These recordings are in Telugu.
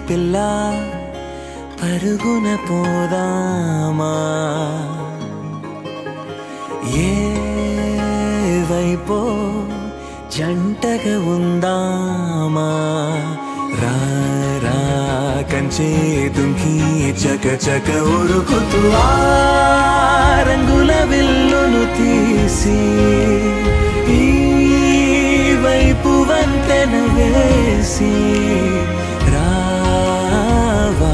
పిల్లా పరుగున పోదామా ఏ వైపో జంటగా ఉందామా రా రా కంచే దుంకి చక చక ఉరుకుతూ ఆ రంగుల విల్లును తీసి ఈ వైపు వంతెన వేసి రావా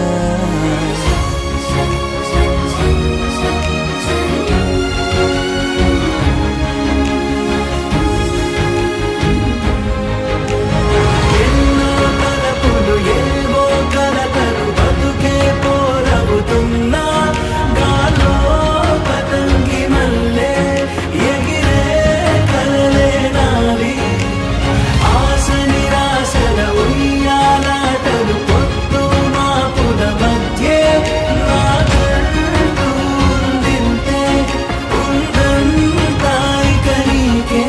ఎన్నో తలపులు ఏవో కలతలు బతుకే పోరవుతున్నా గాలో పతంగి మల్లె ఎగిరే కలలే నావి ఆశ నిరాశల ఉయ్యాలాటలు పొత్తు మాపుల మధ్య నాకంటూ ఉందింతే ఉందంతా ఇక నీకే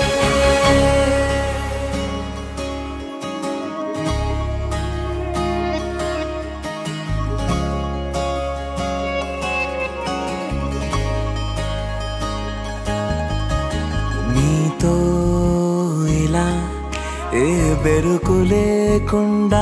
నీతో ఇలా ఏ బెరుకు లేకుండా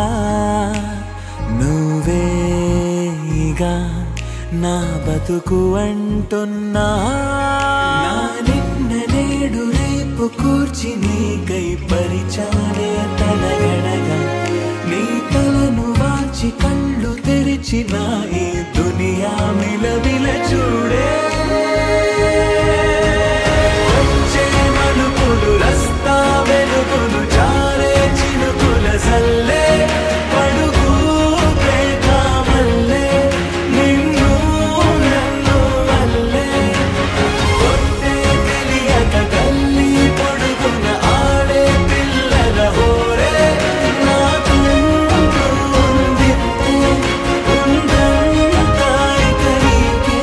నువ్వేగా నా బతుకు అంటున్నా నా నిన్న నేడు రేపు కూర్చి నీకై పరిచానే తలగడగా నీ తలను వాచి కళ్ళు తెరిచిన ఈ దునియా మిలవిల చూడే వచ్చే మలుపులు రస్తా వెలుగులు జారే చినుకుల సల్లే పడుగు ప్రేమ మల్లె నిన్ను నన్ను వల్లే కొట్టే తెలియక గల్లీ పొడుగున ఆడే పిల్లల హోరే నాకంటూ ఉందింతే ఉందంతా ఇక నీకే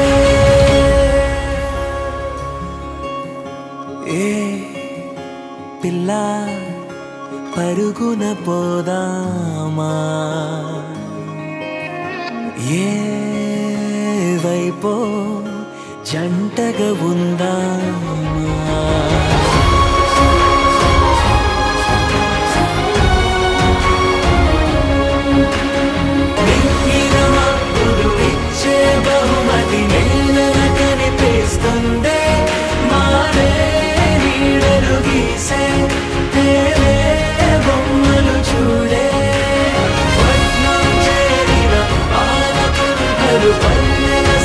ఏ పిల్లా పరుగున పోదామా ఏ వైపో జంటగా ఉందామా ఇచ్చే బహుమతి నేలన కనిపిస్తుందే మారే నీడలు గీసే తేలే బొమ్మలు చూడే పట్నం చేరిన పాలకులు పల్లెల